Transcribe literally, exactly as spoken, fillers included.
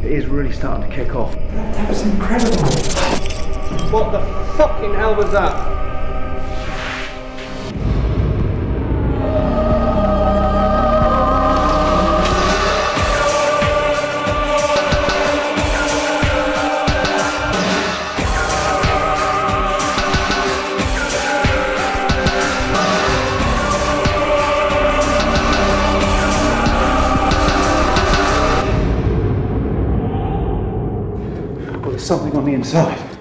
It is really starting to kick off. That was incredible. What the fucking hell was that? Well, there's something on the inside.